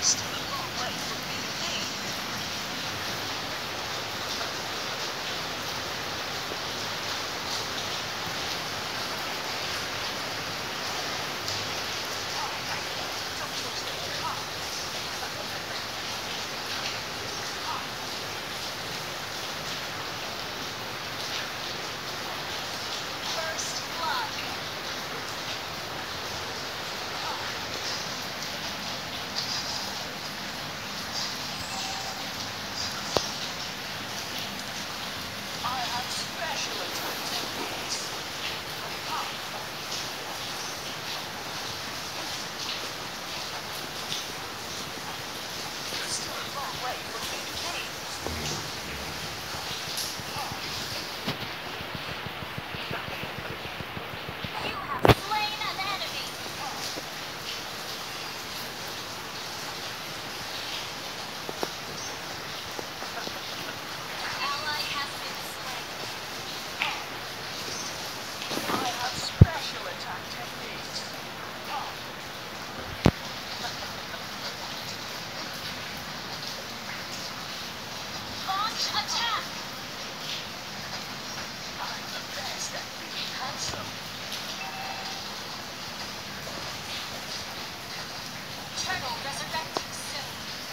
still a long way from beating me. First blood. I have special attack techniques. You're still a long way from beating me. You have slain an enemy. An ally has been slain. I have special attack techniques. Launch attack. I'm the best at being handsome. Turtle resurrecting soon.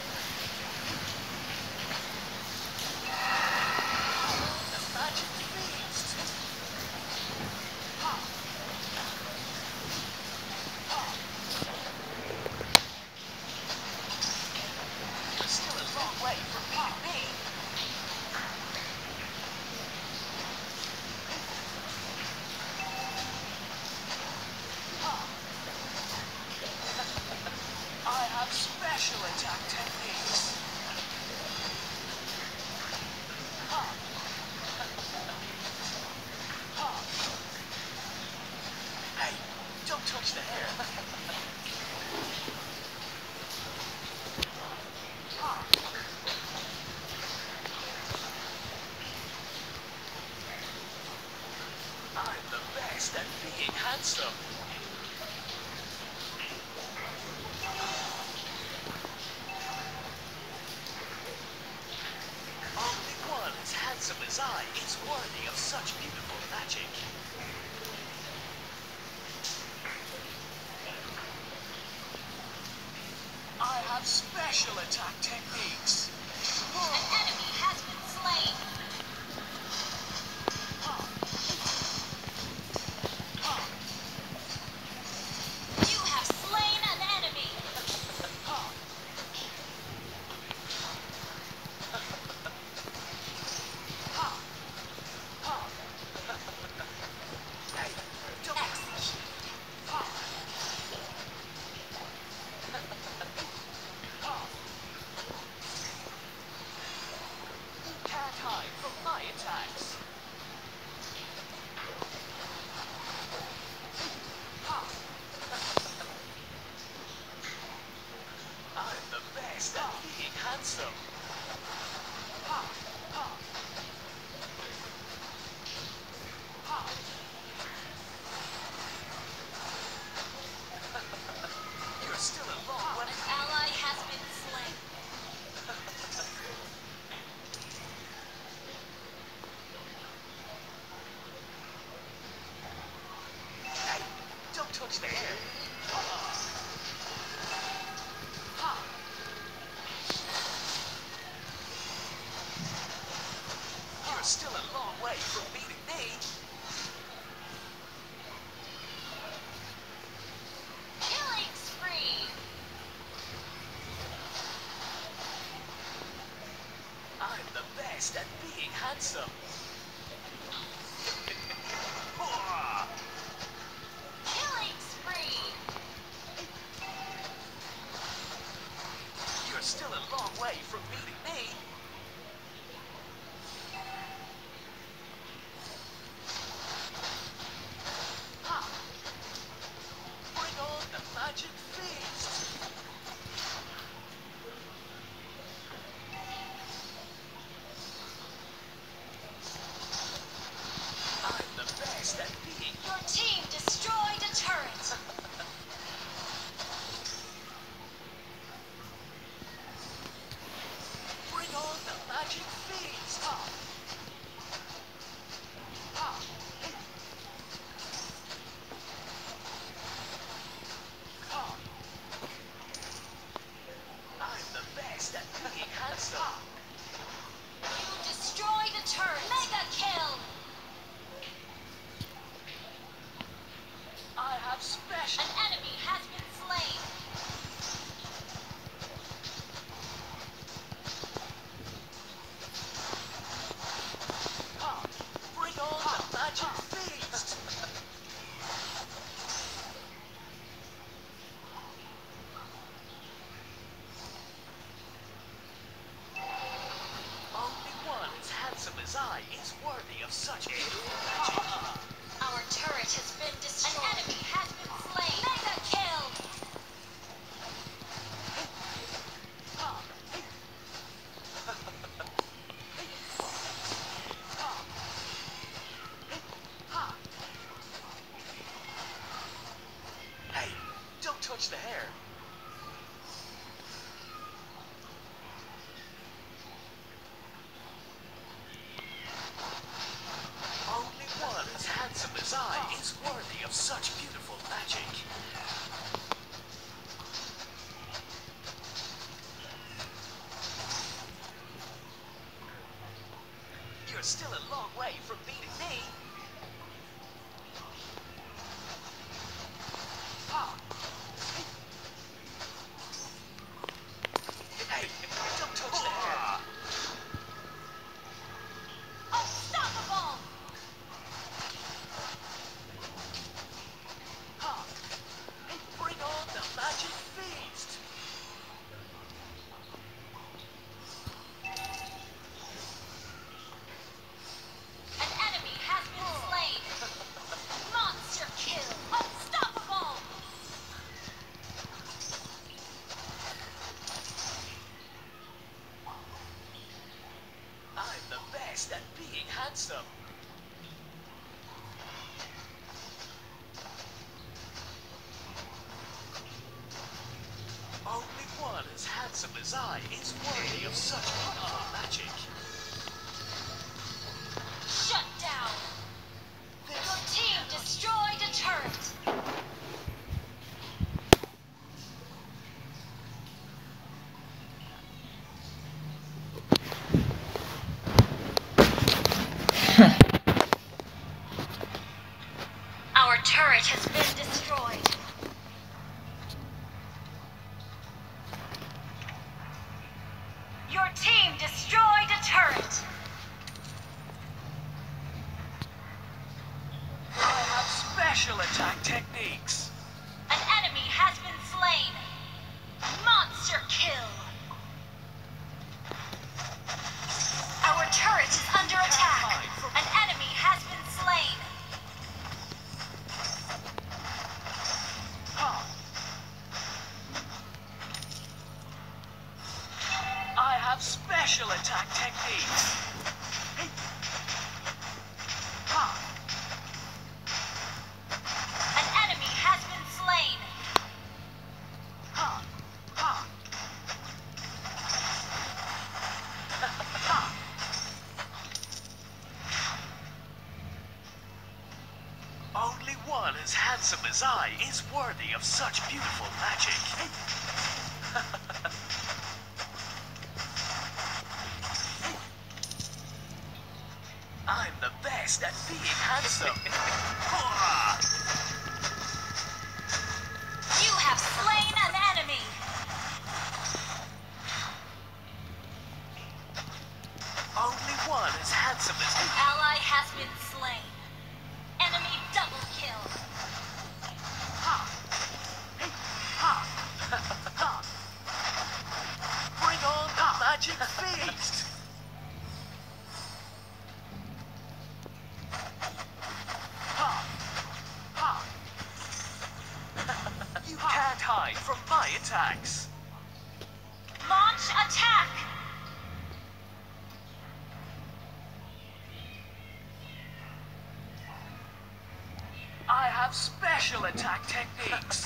The magic feast. You're still a long way from beating me. I have special attack techniques. Hey, don't touch the hair. I'm the best at being handsome. Only one as handsome as I is worthy of such beautiful magic. I have special attack techniques. An enemy has been slain. You have slain an enemy. Hey, don't Execute. You can't hide from my attacks. I'm the best at being handsome. You're still a long way. An ally has been slain. Hey, don't touch the hair. You're still a long way from beating me. Killing spree. I'm the best at being handsome. Killing spree. You're still a long way from beating me. Bring on the magic feast. I'm the best at being. Your team destroyed a turret. eye is worthy of such beautiful magic. Our turret has been destroyed. An enemy has been slain. Mega kill! Hey, don't touch the hair. Only one as handsome as I is worthy of such beautiful magic. You're still a long way from beating me. Hey, don't touch the hair. Unstoppable! Bring on the magic feast. An enemy has been slain. Monster kill! Unstoppable! I'm the best at being handsome. Only one as handsome as I is worthy of such beautiful magic. Shut down! Your team destroyed a turret! Our turret has been destroyed. Your team destroyed a turret. I have special attack techniques. An enemy has been slain. Monster kill. Our turret is under attack. An enemy has been slain. I have special attack techniques. An enemy has been slain. Only one as handsome as I is worthy of such beautiful magic. I'm the best at being handsome. You have slain an enemy. Only one as handsome as An ally has been slain. Enemy double kill. Bring on the magic feast. You can't hide from my attacks. Launch attack. I have special attack techniques.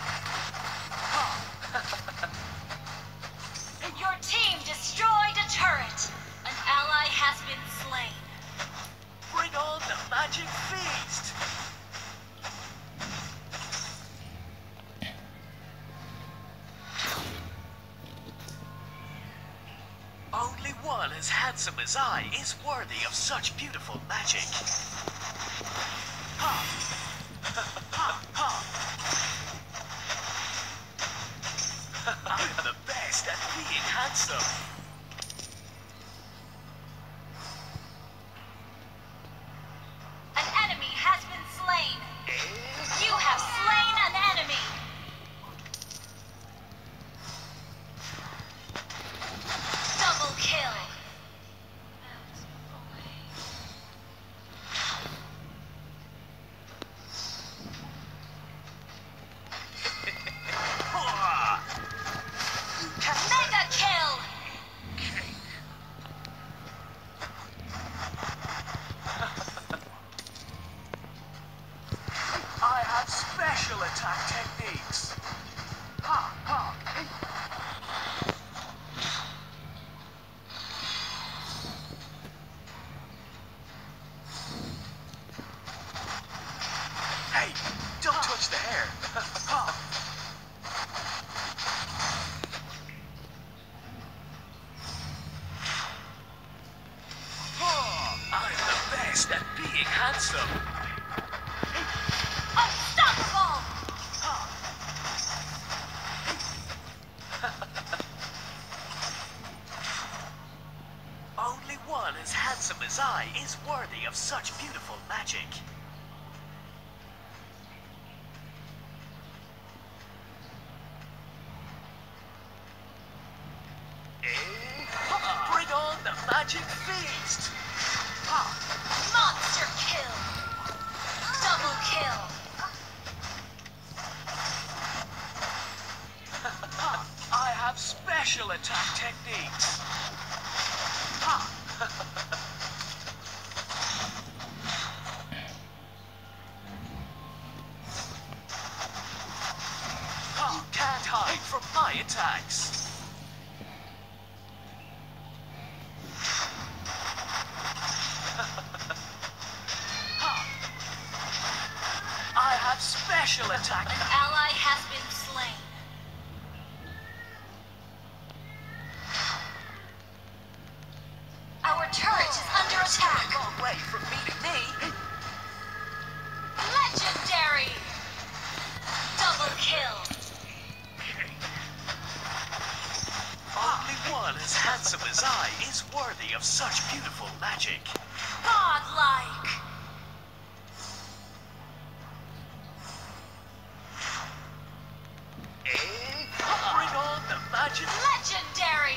Your team destroyed a turret. An ally has been slain. Bring on the magic feast. Only one as handsome as I is worthy of such beautiful magic. I'm the best at being handsome. An enemy has been slain. You have slain an enemy. Double kill. handsome. Unstoppable! Only one as handsome as I is worthy of such beautiful magic. Bring on the magic feast! Monster kill! Double kill! I have special attack techniques. You can't hide from my attacks. I have special attack. An ally has been slain. Our turret is under attack. Long way from meeting me. Legendary! Double kill! Only one as handsome as I is worthy of such beautiful magic. Godlike! Bring on the magic. Legendary!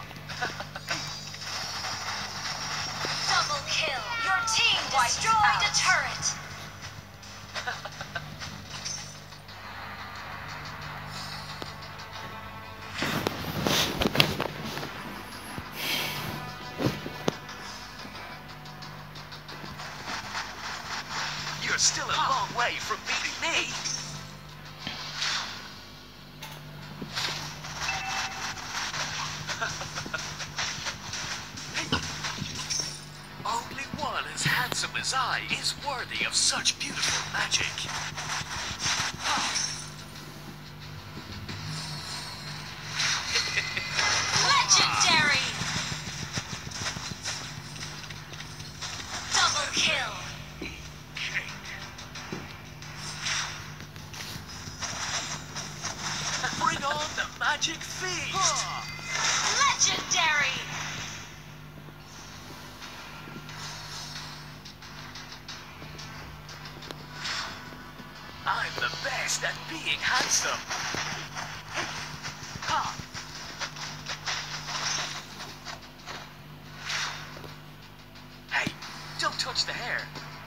Double kill! Your team destroyed a turret! You're still a long way from beating me. Only one as handsome as I is worthy of such beautiful magic. Legendary! Double kill! Bring on the magic feast. Legendary! I'm the best at being handsome. Ha! Hey, don't touch the hair.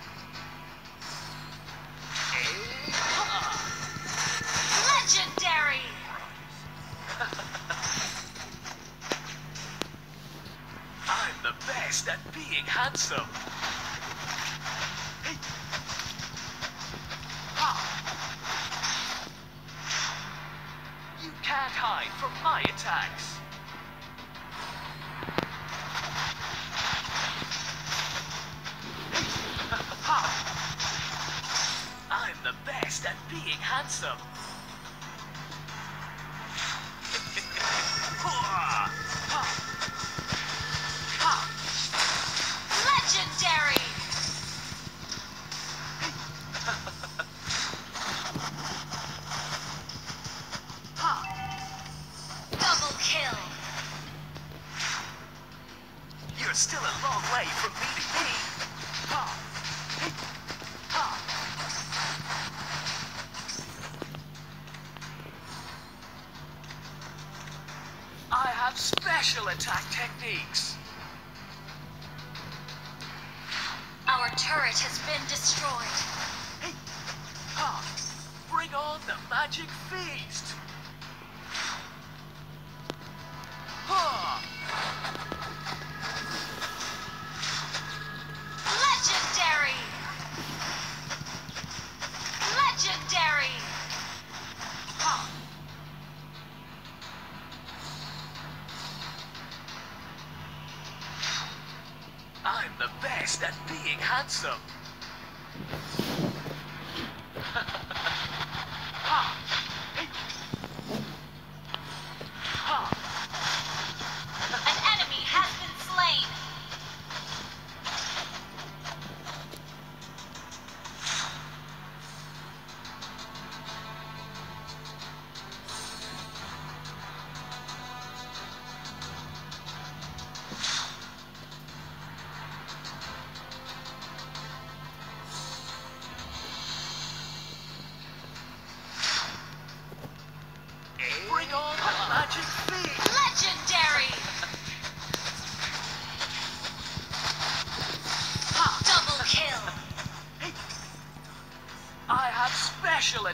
Legendary! I'm the best at being handsome. You can't hide from my attacks. I'm the best at being handsome. Legendary! Double kill! You're still a long way from beating me. I have special attack techniques. Our turret has been destroyed. Bring on the magic feast. Legendary! Legendary! I'm the best at being handsome. An enemy has been slain.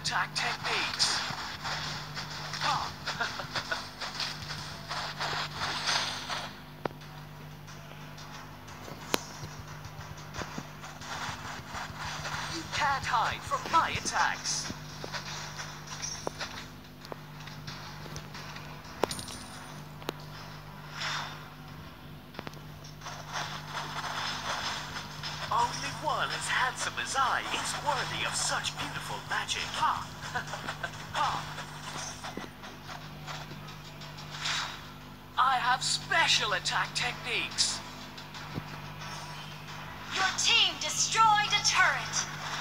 attack techniques. Ha! You can't hide from my attacks. Only one as handsome as I is worthy of such beautiful magic. Ha! Ha! I have special attack techniques. Your team destroyed a turret.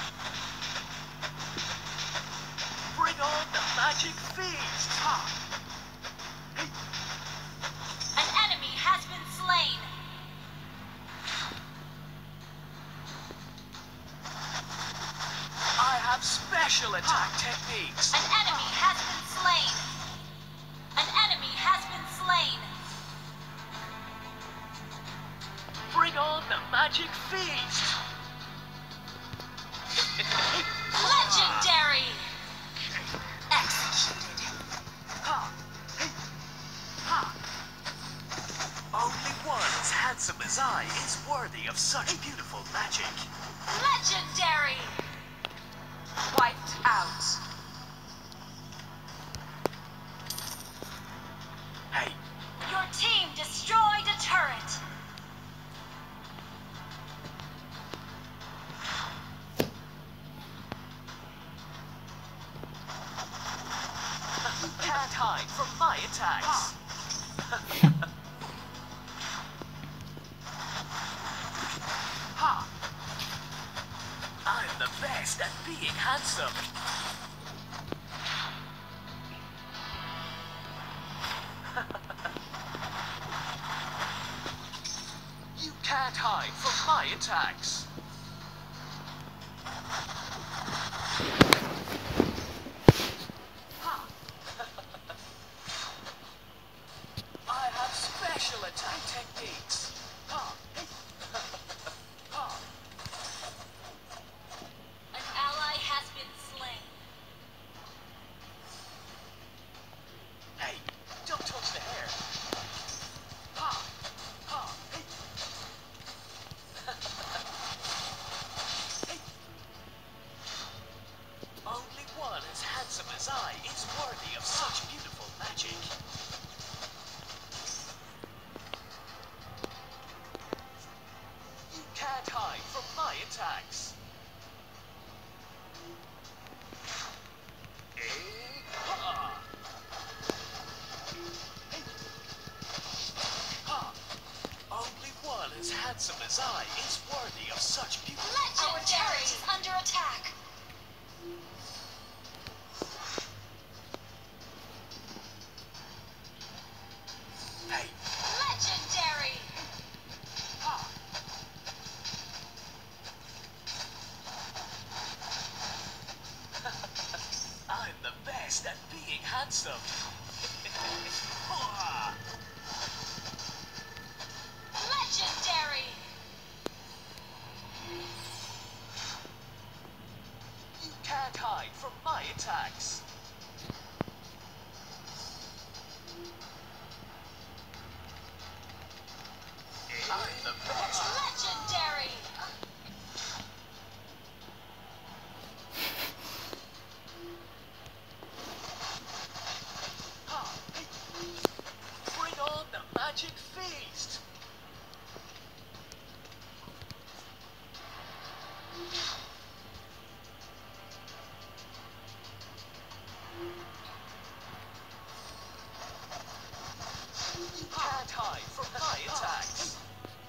Bring on the magic feast. Ha! Hey. An enemy has been slain. I have special attack techniques. An enemy has been slain. An enemy has been slain. Bring on the magic feast. Legendary. Executed. Ha! Hey. Ha! Only one as handsome as I is worthy of such beautiful magic. Legendary. Wiped out. Hey, Your team destroyed a turret. you can't hide from my attacks. Ha! I'm the best at being handsome. You can't hide from my attacks. Ha! I have special attack techniques. Ha! Ha! An ally has been slain. Hey, don't touch the hair. Ha! Ha! Hey! Hey! Only one as handsome as I is worthy of such beautiful magic. You can't hide from my attacks. Hey! Ha! Hey! Ha! Only one as handsome as I is worthy of such beautiful. Our turret is under attack. Hey! Legendary. Ha! I'm the best at being handsome. Ha! Legendary. You can't hide from my attacks. I'm the best. Legendary. Ha! Hey! Bring on the magic feast. You can't hide from my attacks.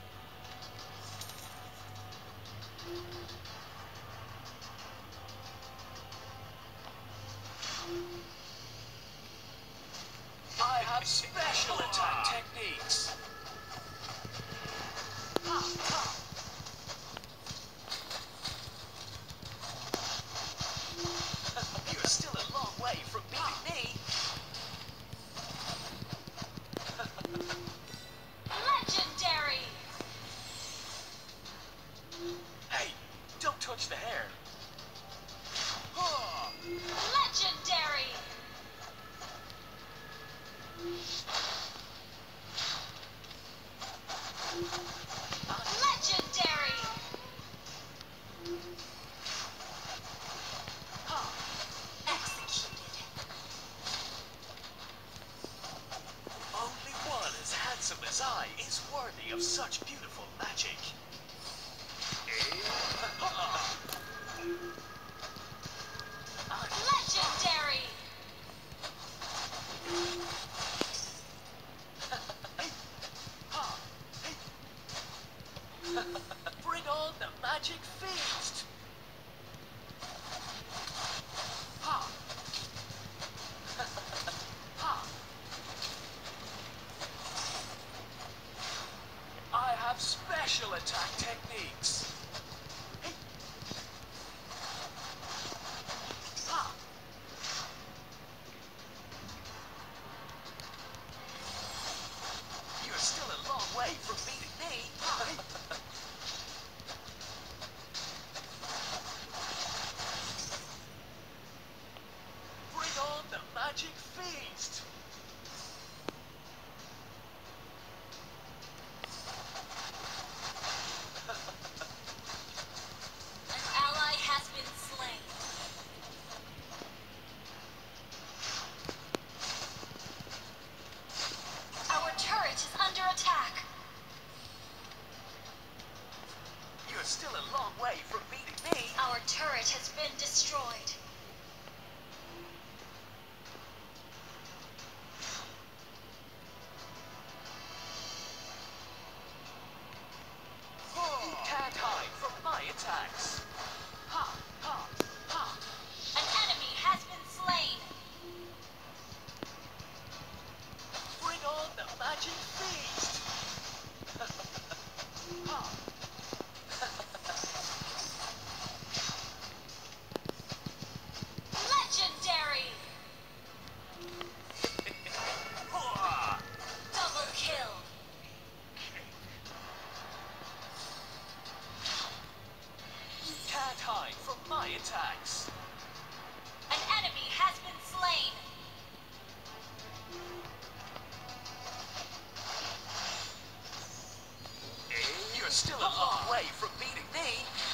I have special attack techniques. Ha, ha. You're still a long way from beating me. Legendary. Hey, don't touch the hair. Ha! Legendary! Executed. Only one as handsome as I is worthy of such beautiful magic. Legendary! Bring on the magic feast! Ha! Ha! I have special attack techniques. Ha! You're still a long way from beating me. Bring on the magic feast! An ally has been slain. Our turret is under attack. You're still a long way from beating me. Our turret has been destroyed. You can't hide from my attacks. Ha! Ha! Ha! An enemy has been slain. Bring on the magic feast! Ha! Legendary! Hurrah! Double kill. You can't hide from my attacks. An enemy has been slain. You're still a long way from beating me.